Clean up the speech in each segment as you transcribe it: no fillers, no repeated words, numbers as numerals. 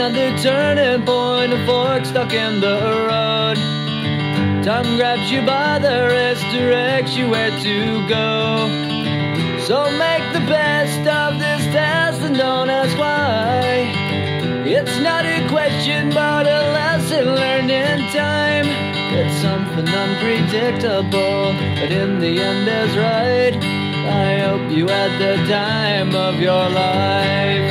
another turning point, a fork stuck in the road. Time grabs you by the wrist, directs you where to go. So make the best of this test and don't ask why. It's not a question but a lesson learned in time. It's something unpredictable, but in the end is right. I hope you had the time of your life.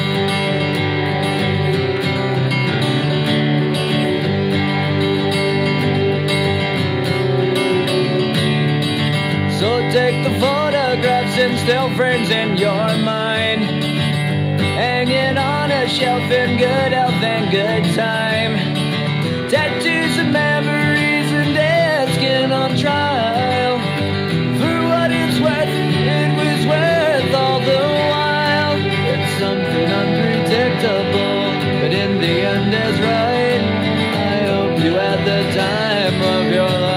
So take the photographs and still frames in your mind, hanging on a shelf in good health and good time. Tattoos of memories and dead skin on trial. For what it's worth, it was worth all the while. It's something unpredictable, but in the end is right. I hope you had the time of your life.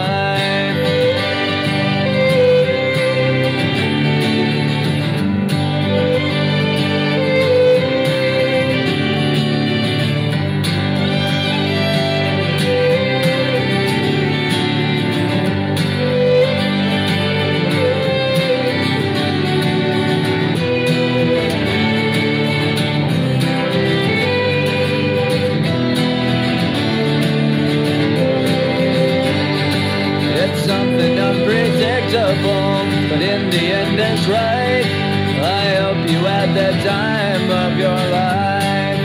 But in the end it's right. I hope you had the time of your life.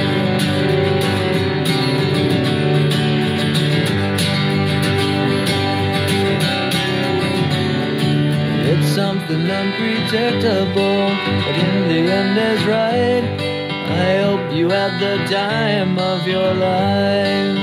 It's something unpredictable, but in the end is right. I hope you had the time of your life.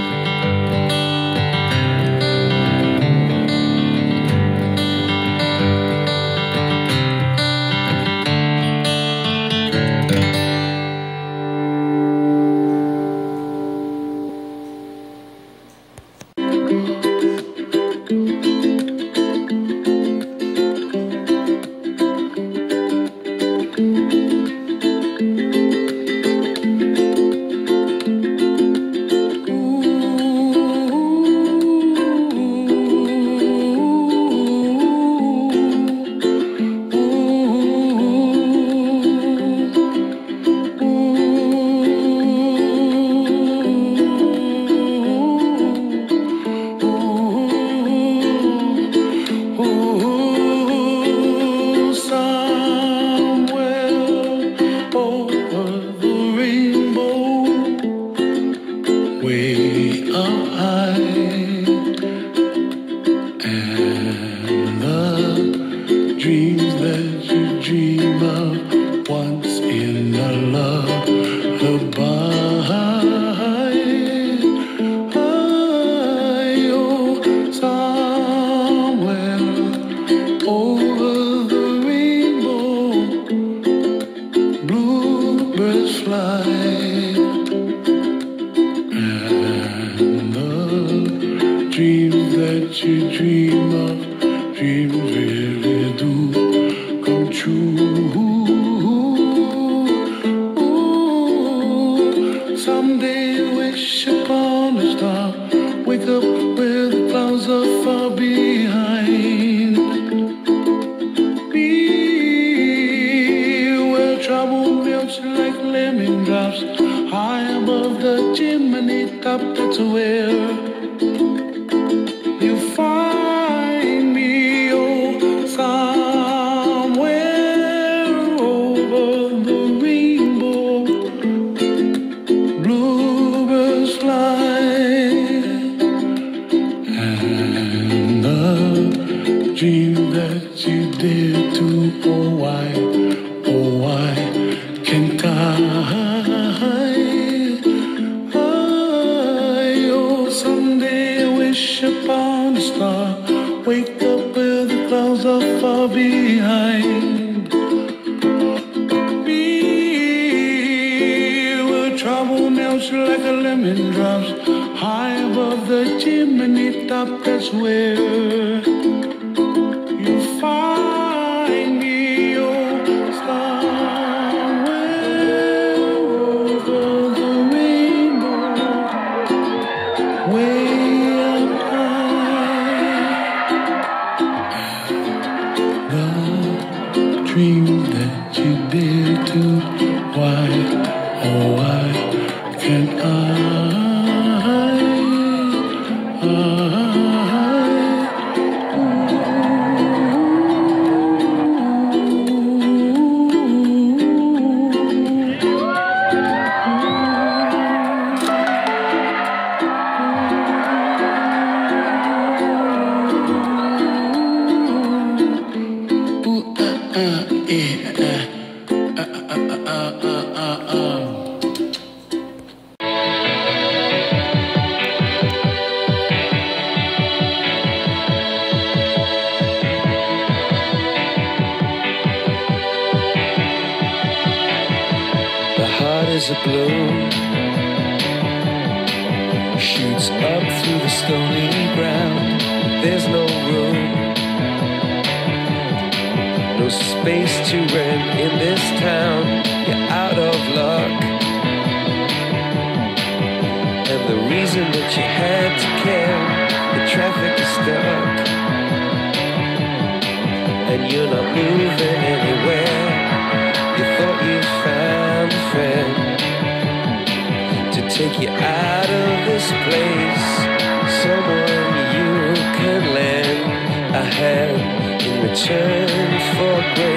dream that you did too. Why, oh why can't I? Is a bloom shoots up through the stony ground. There's no room, no space to rent in this town. You're out of luck, and the reason that you had to care, the traffic is stuck, and you're not moving anywhere. You thought you found a friend to take you out of this place, someone you can lend a hand in return for grace.